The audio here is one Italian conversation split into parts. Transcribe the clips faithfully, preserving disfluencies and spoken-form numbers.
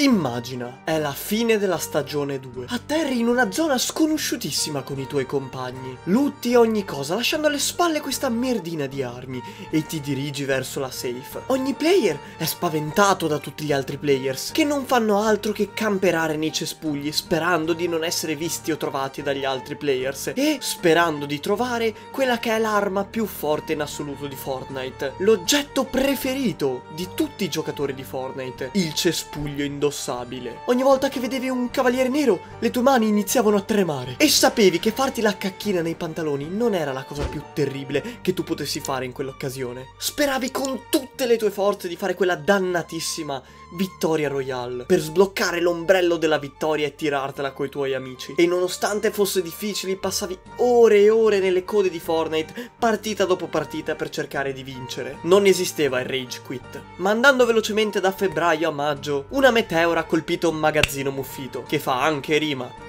Immagina, è la fine della stagione due. Atterri in una zona sconosciutissima con i tuoi compagni. Lutti ogni cosa, lasciando alle spalle questa merdina di armi, e ti dirigi verso la safe. Ogni player è spaventato da tutti gli altri players, che non fanno altro che camperare nei cespugli, sperando di non essere visti o trovati dagli altri players, e sperando di trovare quella che è l'arma più forte in assoluto di Fortnite. L'oggetto preferito di tutti i giocatori di Fortnite, il cespuglio indossato. Ogni volta che vedevi un cavaliere nero, le tue mani iniziavano a tremare e sapevi che farti la cacchina nei pantaloni non era la cosa più terribile che tu potessi fare in quell'occasione. Speravi con tutte le tue forze di fare quella dannatissima vittoria royale per sbloccare l'ombrello della vittoria e tirartela coi tuoi amici. E nonostante fosse difficile, passavi ore e ore nelle code di Fortnite, partita dopo partita, per cercare di vincere. Non esisteva il rage quit, ma andando velocemente da febbraio a maggio, una meteora ha colpito un magazzino muffito, che fa anche rima.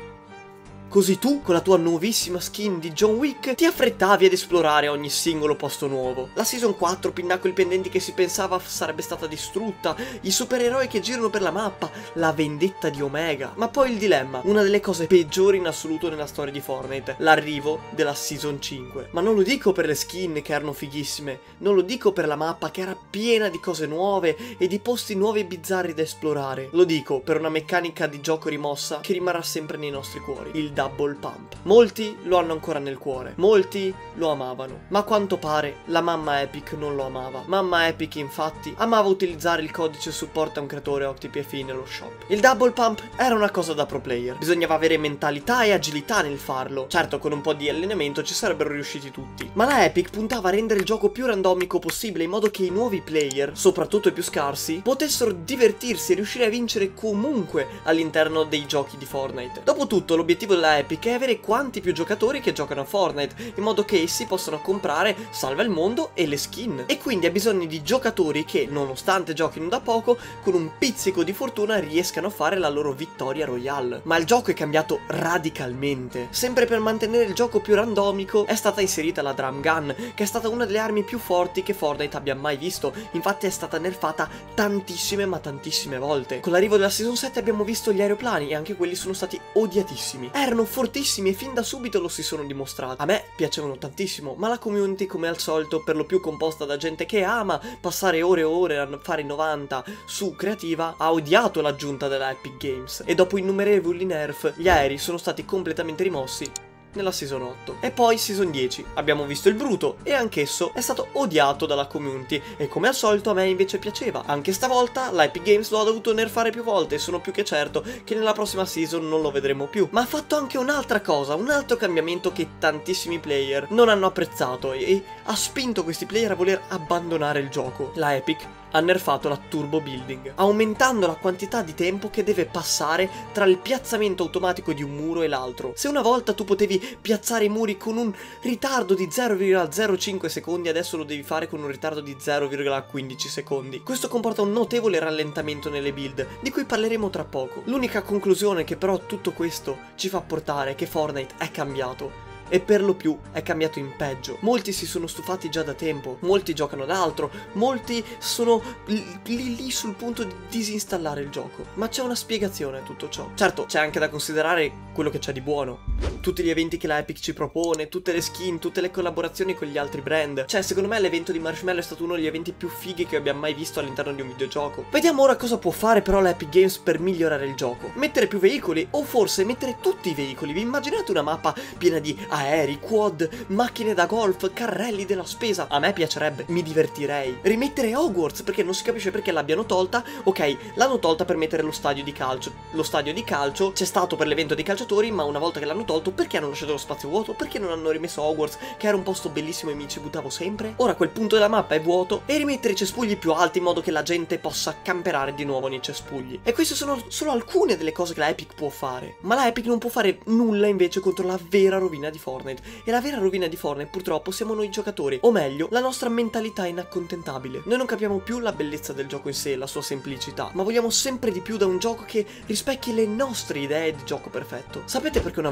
Così tu, con la tua nuovissima skin di John Wick, ti affrettavi ad esplorare ogni singolo posto nuovo. La Season quattro, pinnacoli pendenti che si pensava sarebbe stata distrutta, i supereroi che girano per la mappa, la vendetta di Omega. Ma poi il dilemma, una delle cose peggiori in assoluto nella storia di Fortnite, l'arrivo della Season cinque. Ma non lo dico per le skin che erano fighissime, non lo dico per la mappa che era piena di cose nuove e di posti nuovi e bizzarri da esplorare. Lo dico per una meccanica di gioco rimossa che rimarrà sempre nei nostri cuori, il Double Pump. Molti lo hanno ancora nel cuore, molti lo amavano, ma a quanto pare la mamma Epic non lo amava. Mamma Epic infatti amava utilizzare il codice supporta un creatore OctiPFI nello shop. Il Double Pump era una cosa da pro player, bisognava avere mentalità e agilità nel farlo. Certo, con un po' di allenamento ci sarebbero riusciti tutti, ma la Epic puntava a rendere il gioco più randomico possibile, in modo che i nuovi player, soprattutto i più scarsi, potessero divertirsi e riuscire a vincere comunque all'interno dei giochi di Fortnite. Dopotutto l'obiettivo della Epic è avere quanti più giocatori che giocano a Fortnite, in modo che essi possano comprare Salva il Mondo e le skin, e quindi ha bisogno di giocatori che, nonostante giochino da poco, con un pizzico di fortuna riescano a fare la loro vittoria royale. Ma il gioco è cambiato radicalmente. Sempre per mantenere il gioco più randomico è stata inserita la Drum Gun, che è stata una delle armi più forti che Fortnite abbia mai visto. Infatti è stata nerfata tantissime ma tantissime volte. Con l'arrivo della Season sette abbiamo visto gli aeroplani, e anche quelli sono stati odiatissimi. Erano fortissimi e fin da subito lo si sono dimostrati. A me piacevano tantissimo, ma la community, come al solito, per lo più composta da gente che ama passare ore e ore a fare novanta su creativa, ha odiato l'aggiunta della Epic Games, e dopo innumerevoli nerf gli aerei sono stati completamente rimossi nella Season otto. E poi Season dieci, abbiamo visto il bruto, e anch'esso è stato odiato dalla community, e come al solito a me invece piaceva. Anche stavolta la Epic Games lo ha dovuto nerfare più volte, e sono più che certo che nella prossima season non lo vedremo più. Ma ha fatto anche un'altra cosa, un altro cambiamento che tantissimi player non hanno apprezzato, e, e ha spinto questi player a voler abbandonare il gioco. La Epic ha nerfato la turbo building, aumentando la quantità di tempo che deve passare tra il piazzamento automatico di un muro e l'altro. Se una volta tu potevi piazzare i muri con un ritardo di zero virgola zero cinque secondi, adesso lo devi fare con un ritardo di zero virgola quindici secondi. Questo comporta un notevole rallentamento nelle build, di cui parleremo tra poco. L'unica conclusione che però tutto questo ci fa portare è che Fortnite è cambiato, e per lo più è cambiato in peggio. Molti si sono stufati già da tempo, molti giocano ad altro, molti sono lì lì, lì sul punto di disinstallare il gioco. Ma c'è una spiegazione a tutto ciò. Certo, c'è anche da considerare quello che c'è di buono. Tutti gli eventi che la Epic ci propone, tutte le skin, tutte le collaborazioni con gli altri brand. Cioè, secondo me l'evento di Marshmallow è stato uno degli eventi più fighi che abbia mai visto all'interno di un videogioco. Vediamo ora cosa può fare però la Epic Games per migliorare il gioco. Mettere più veicoli, o forse mettere tutti i veicoli. Vi immaginate una mappa piena di aerei, quad, macchine da golf, carrelli della spesa? A me piacerebbe, mi divertirei. Rimettere Hogwarts, perché non si capisce perché l'abbiano tolta. Ok, l'hanno tolta per mettere lo stadio di calcio. Lo stadio di calcio c'è stato per l'evento dei calciatori, ma una volta che l'hanno tolto, perché hanno lasciato lo spazio vuoto? Perché non hanno rimesso Hogwarts, che era un posto bellissimo e mi ci buttavo sempre? Ora quel punto della mappa è vuoto, e rimettere i cespugli più alti in modo che la gente possa camperare di nuovo nei cespugli. E queste sono solo alcune delle cose che la Epic può fare. Ma la Epic non può fare nulla invece contro la vera rovina di Fortnite. E la vera rovina di Fortnite purtroppo siamo noi giocatori, o meglio, la nostra mentalità inaccontentabile. Noi non capiamo più la bellezza del gioco in sé, la sua semplicità, ma vogliamo sempre di più da un gioco che rispecchi le nostre idee di gioco perfetto. Sapete perché una volta amavate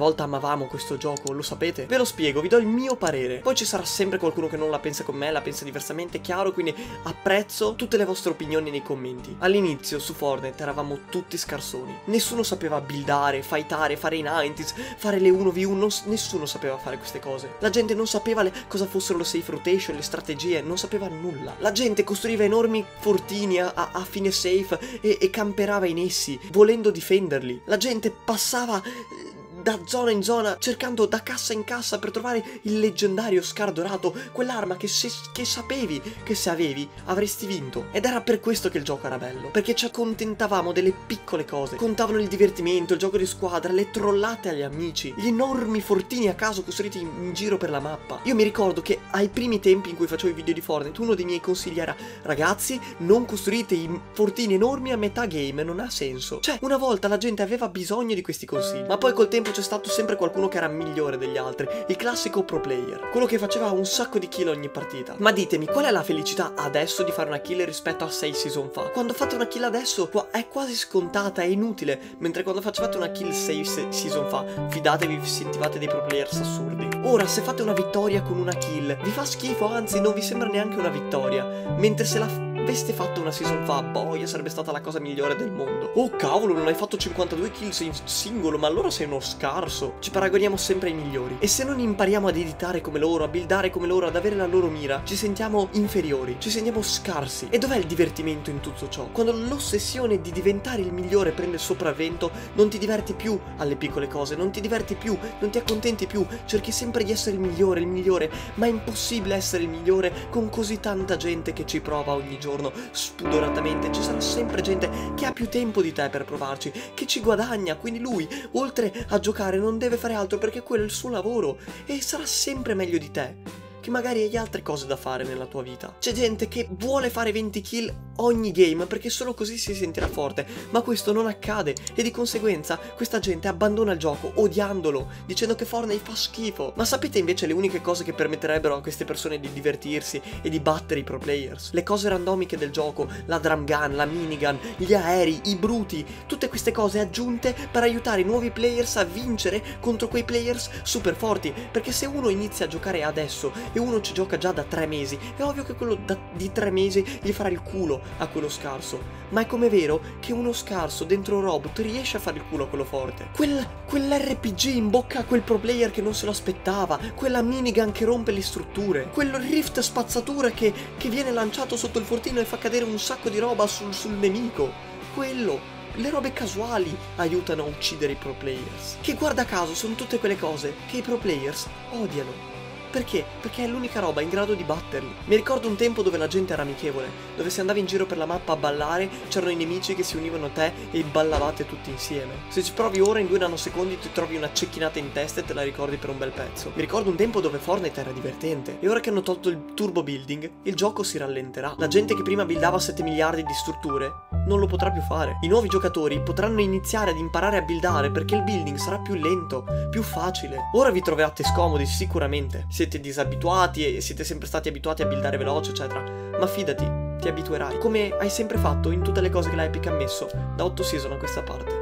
amo questo gioco, lo sapete? Ve lo spiego, vi do il mio parere. Poi ci sarà sempre qualcuno che non la pensa con me, la pensa diversamente, chiaro, quindi apprezzo tutte le vostre opinioni nei commenti. All'inizio su Fortnite eravamo tutti scarsoni. Nessuno sapeva buildare, fightare, fare i novanta, fare le uno vu uno, nessuno sapeva fare queste cose. La gente non sapeva le, cosa fossero le safe rotation, le strategie, non sapeva nulla. La gente costruiva enormi fortini a, a fine safe e, e camperava in essi, volendo difenderli. La gente passava da zona in zona, cercando da cassa in cassa per trovare il leggendario Scar dorato, quell'arma che, se, che sapevi che se avevi avresti vinto. Ed era per questo che il gioco era bello, perché ci accontentavamo delle piccole cose. Contavano il divertimento, il gioco di squadra, le trollate agli amici, gli enormi fortini a caso costruiti in, in giro per la mappa. Io mi ricordo che ai primi tempi in cui facevo i video di Fortnite, uno dei miei consigli era: ragazzi, non costruite i fortini enormi a metà game, non ha senso. Cioè, una volta la gente aveva bisogno di questi consigli, ma poi col tempo c'è stato sempre qualcuno che era migliore degli altri, il classico pro player, quello che faceva un sacco di kill ogni partita. Ma ditemi, qual è la felicità adesso di fare una kill rispetto a sei season fa? Quando fate una kill adesso è quasi scontata, è inutile, mentre quando facevate una kill sei season fa, fidatevi, vi sentivate dei pro players assurdi. Ora, se fate una vittoria con una kill, vi fa schifo, anzi non vi sembra neanche una vittoria, mentre se la aveste fatto una season fa, boia, sarebbe stata la cosa migliore del mondo. Oh cavolo, non hai fatto cinquantadue kills in singolo, ma allora sei uno scarso. Ci paragoniamo sempre ai migliori, e se non impariamo ad editare come loro, a buildare come loro, ad avere la loro mira, ci sentiamo inferiori, ci sentiamo scarsi. E dov'è il divertimento in tutto ciò? Quando l'ossessione di diventare il migliore prende il sopravvento, non ti diverti più alle piccole cose, non ti diverti più, non ti accontenti più, cerchi sempre di essere il migliore, il migliore, ma è impossibile essere il migliore con così tanta gente che ci prova ogni giorno spudoratamente. Ci sarà sempre gente che ha più tempo di te per provarci, che ci guadagna, quindi lui, oltre a giocare, non deve fare altro perché quello è il suo lavoro, e sarà sempre meglio di te, che magari hai altre cose da fare nella tua vita. C'è gente che vuole fare venti kill ogni game perché solo così si sentirà forte, ma questo non accade, e di conseguenza questa gente abbandona il gioco odiandolo, dicendo che Fortnite fa schifo. Ma sapete invece le uniche cose che permetterebbero a queste persone di divertirsi e di battere i pro players? Le cose randomiche del gioco, la drum gun, la minigun, gli aerei, i bruti, tutte queste cose aggiunte per aiutare i nuovi players a vincere contro quei players super forti. Perché se uno inizia a giocare adesso e uno ci gioca già da tre mesi, è ovvio che quello da, di tre mesi gli farà il culo a quello scarso. Ma è come vero che uno scarso dentro un robot riesce a fare il culo a quello forte. Quel, quell'erre pi gi in bocca a quel pro player che non se lo aspettava, quella minigun che rompe le strutture, quel rift spazzatura che, che viene lanciato sotto il fortino e fa cadere un sacco di roba sul, sul nemico. Quello, le robe casuali aiutano a uccidere i pro players, che guarda caso sono tutte quelle cose che i pro players odiano. Perché? Perché è l'unica roba in grado di batterli. Mi ricordo un tempo dove la gente era amichevole, dove se andavi in giro per la mappa a ballare, c'erano i nemici che si univano a te e ballavate tutti insieme. Se ci provi ora, in due nanosecondi ti trovi una cecchinata in testa e te la ricordi per un bel pezzo. Mi ricordo un tempo dove Fortnite era divertente, e ora che hanno tolto il turbo building, il gioco si rallenterà. La gente che prima buildava sette miliardi di strutture non lo potrà più fare. I nuovi giocatori potranno iniziare ad imparare a buildare perché il building sarà più lento, più facile. Ora vi troverete scomodi sicuramente, siete disabituati e siete sempre stati abituati a buildare veloce eccetera, ma fidati, ti abituerai, come hai sempre fatto in tutte le cose che l'Epic ha messo da otto season a questa parte.